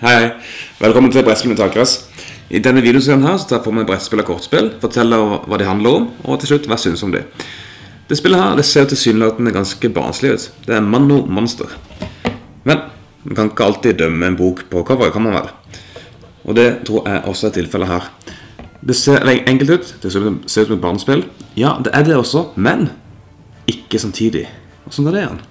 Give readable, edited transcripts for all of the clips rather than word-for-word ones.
Hei, velkommen til Brettspill med Takras. I denne videoserien her så tar jeg på meg brettspill og kortspill, forteller hva de handler om, og til slutt hva jeg synes om det. Det spillet her, det ser jo tilsynelatende ganske barnslig ut. Det er Manno Monster. Men man kan ikke alltid dømme en bok på cover, kan man vel? Og det tror jeg også er tilfellet her. Det ser enkelt ut, det ser ut som et barnespill. Ja, det er det også, men ikke samtidig. Hvordan er det igjen?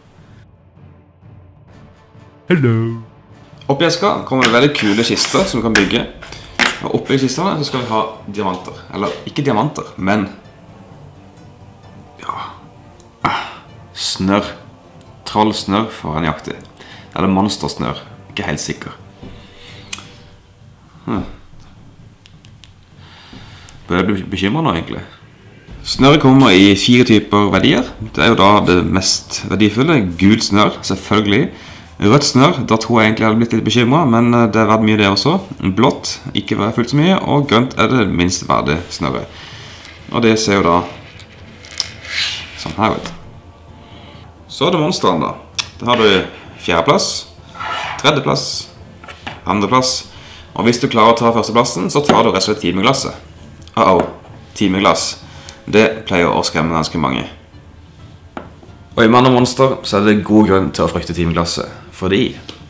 Hello. Oppi eska kommer det veldig kule kister som vi kan bygge. Og oppi kistene så skal vi ha diamanter. Eller ikke diamanter, men ja, snør. Trollsnør for en jaktig. Eller monstersnør. Ikke helt sikker. Bør jeg bli bekymret nå egentlig? Snør kommer i 4 typer verdier. Det er jo da det mest verdifulle. Gult snør, selvfølgelig. Rødt snør, da tror jeg egentlig jeg hadde blitt litt bekymret, men det er verdt mye det også. Blått, ikke fullt så mye, og grønt er det minst verdig snøret. Og det ser jo da sånn her ut. Så er det monsteren da. Da har du 4. plass, 3. plass, 2. plass, og hvis du klarer å ta 1. plassen, så tar du rett og slett timeglasset. Timeglass. Det pleier å skremme ganske mange. Og i Manno Monster så er det god grunn til å frykte timeglasset, fordi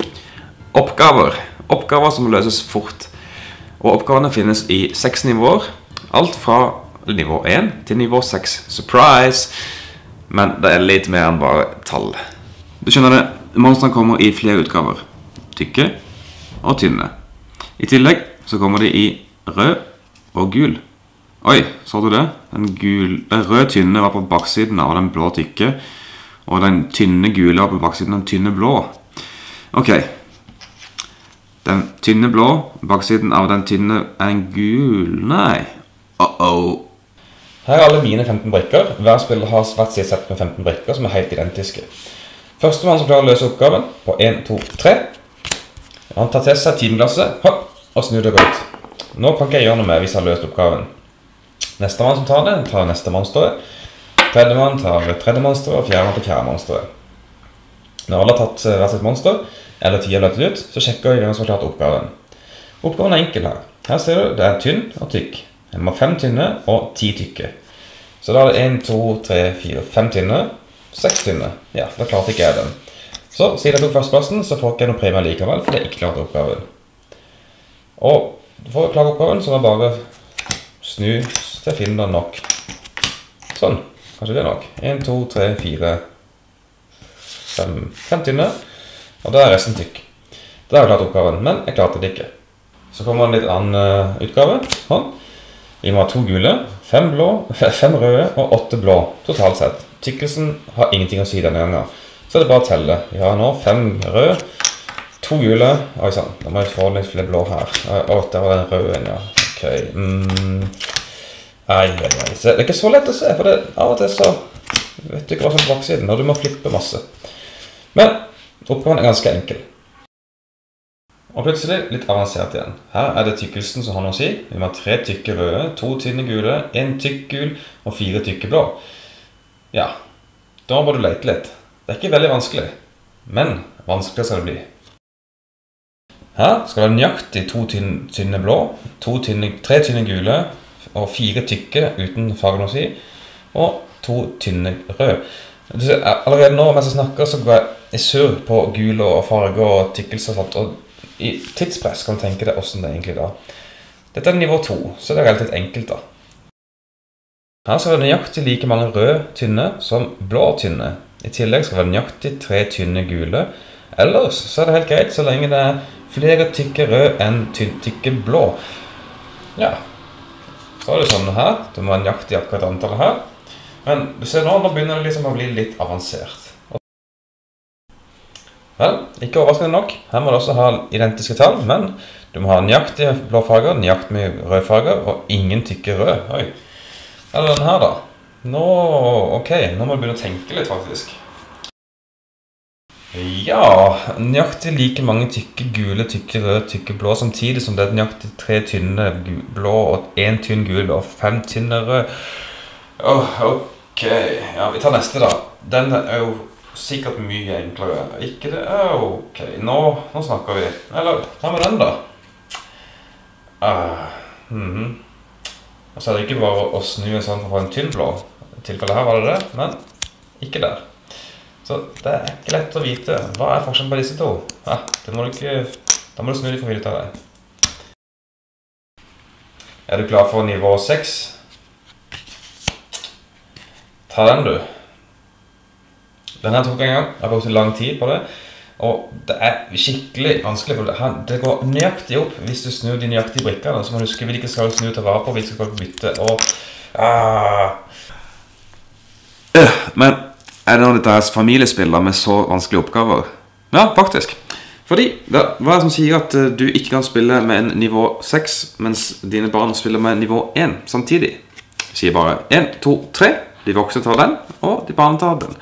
oppgaver som løses fort, og oppgavene finnes i 6 nivåer, alt fra nivå 1 til nivå 6. Surprise! Men det er litt mer enn bare tall. Du skjønner det, monsterne kommer i flere utgaver, tykke og tynne. I tillegg så kommer de i rød og gul. Oi, så du det? Den røde tynne var på baksiden av den blå tykke, og den tynne gule var på baksiden av den tynne blå. Ok. Den tynne blå, baksiden av den tynne er en gul. Nei. Her er alle mine 15 brikker. Hver spiller har hvert sitt sett med 15 brikker som er helt identiske. Førstemann som klarer å løse oppgaven på 1, 2, 3. Han tar til seg timeglasset, og snur det ut. Nå kan ikke jeg gjøre noe med hvis jeg har løst oppgaven. Nestemann som tar det, tar neste monsteret. Tredjemann tar 3. monsteret, og 4. til 4. monsteret. Når alle har tatt hvert sitt monster, eller 10 har løpt ut, så sjekker jeg hvem som har klart oppgaven. Oppgaven er enkel her. Her ser du, det er tynn og tykk. Jeg må ha 5 tynne og 10 tykke. Så da er det 1, 2, 3, 4, 5 tynne, 6 tynne. Ja, da klarte ikke jeg den. Så siden jeg tok førsteplassen, så får ikke jeg noe premie likevel, for jeg ikke klarte oppgaven. Og for å klare oppgaven, så er det bare snu til jeg finner nok. Sånn. Kanskje det er nok. 1, 2, 3, 4, 5 tynne. Og da er resten tykk. Da har jeg klart oppgaven, men jeg klarte det ikke. Så kommer en litt annen utgave. Vi må ha 2 gule, 5 blå, 5 røde og 8 blå totalt sett. Tykkelsen har ingenting å si denne gangen. Så det er bare å telle. Vi har nå 5 røde, 2 gule. Oi sann, da må jeg få litt flere blå her. Der var den røde igjen, ja. Ok. Så det er ikke så lett å se, for av og til så vet du ikke hva som er på baksiden, og du må flippe masse. Men oppgaven er ganske enkel. Og plutselig litt avansert igjen. Her er det tykkelsen som har noe å si. Vi må ha 3 tykke røde, 2 tynne gule, 1 tykk gul og 4 tykke blå. Ja, da må du lete litt. Det er ikke veldig vanskelig, men vanskelig skal det bli. Her skal det være nøyaktig 2 tynne blå, 3 tynne gule, og 4 tykke uten fargen å si, og 2 tynne rød. Allerede nå, mens jeg snakker, så går jeg sur på gul og farge og tykkelse og sånt, og i tidspress kan du tenke deg hvordan det er egentlig da. Dette er nivå 2, så det er relativt enkelt da. Her skal det nøyaktig like mange røde tynne som blå tynne. I tillegg skal det være nøyaktig 3 tynne gule. Ellers så er det helt greit så lenge det er flere tykke rød enn tykke blå. Ja. Så er det sånn her, du må ha nøyaktig akkurat antallet her. Men du ser nå begynner det liksom å bli litt avansert. Vel, ikke overraskende nok. Her må du også ha identiske tall, men du må ha nøyaktige blå farger, nøyaktig med røde farger, og ingen tykke rød. Oi. Eller den her da. Nå må du begynne å tenke litt faktisk. Ja, nøyaktig like mange tykke gule, tykke røde, tykke blå, samtidig som det er nøyaktig 3 tynne blå og 1 tynn gul og 5 tynne rød. Ok, ja, vi tar neste da. Den er jo sikkert mye enklere. Ikke det? Ok, nå snakker vi. Eller, ta med den da. Og så er det ikke bare å snu en sånn for å få en tynn blå. I tilfellet her var det det, men ikke der. Så det er ikke lett å vite. Hva er forskjellen på disse to? Ja, da må du snu de for å finne ut av det. Er du klar for nivå 6? Ta den, du. Den her tok jeg en gang. Jeg har brukt lang tid på det. Og det er skikkelig vanskelig, for det går nøyaktig opp hvis du snur de nøyaktige brikkene. Så må du huske hvilke skal du snu til vare på, hvilke skal du bytte, og... Men er det noen av dette familiespiller med så vanskelige oppgaver? Ja, faktisk. Fordi, hva er det som sier at du ikke kan spille med en nivå 6, mens dine barn spiller med nivå 1 samtidig? Du sier bare 1, 2, 3, de voksne tar den, og de barna tar den.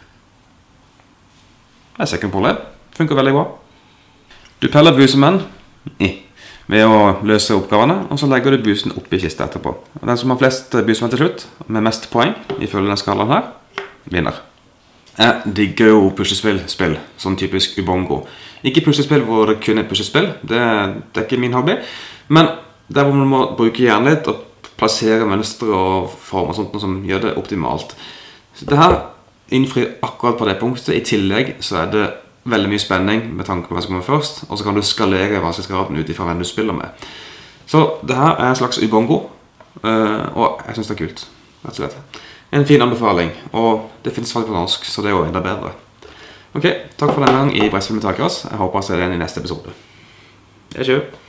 Det er ikke noe problem. Funker veldig bra. Du peller busemenn ved å løse oppgavene, og så legger du busen opp i kista etterpå. Den som har flest busemenn til slutt, med mest poeng, ifølge denne skalaen her, vinner. Jeg digger jo puslespill, sånn typisk Ubongo. Ikke puslespill hvor det kun er puslespill, det er ikke min hobby, men der hvor man må bruke hjernen litt og plassere mønstre og form og sånt som gjør det optimalt. Så det her innfrir akkurat på det punktet. I tillegg så er det veldig mye spenning med tanke på hva som kommer først, og så kan du skalere vanskelighetsgraden ut ifra hvem du spiller med. Så det her er en slags Ubongo, og jeg synes det er kult, rett og slett. En fin anbefaling, og det finnes faktisk på norsk, så det er jo enda bedre. Ok, takk for denne gang i Brettspill med Takeras. Jeg håper å se deg i neste episode. Det er kjøp.